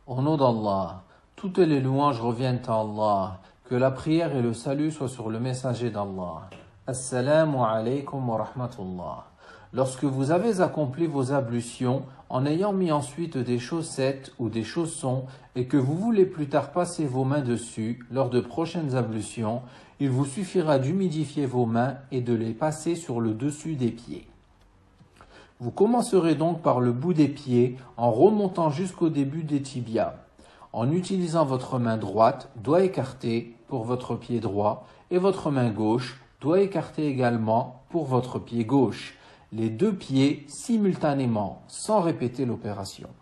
Au nom d'Allah, toutes les louanges reviennent à Allah. Que la prière et le salut soient sur le messager d'Allah. Assalamu alaykum wa rahmatullah. Lorsque vous avez accompli vos ablutions, en ayant mis ensuite des chaussettes ou des chaussons, et que vous voulez plus tard passer vos mains dessus, lors de prochaines ablutions, il vous suffira d'humidifier vos mains et de les passer sur le dessus des pieds. Vous commencerez donc par le bout des pieds en remontant jusqu'au début des tibias, en utilisant votre main droite, doigt écarté, pour votre pied droit, et votre main gauche, doigt écarté également, pour votre pied gauche. Les deux pieds simultanément, sans répéter l'opération.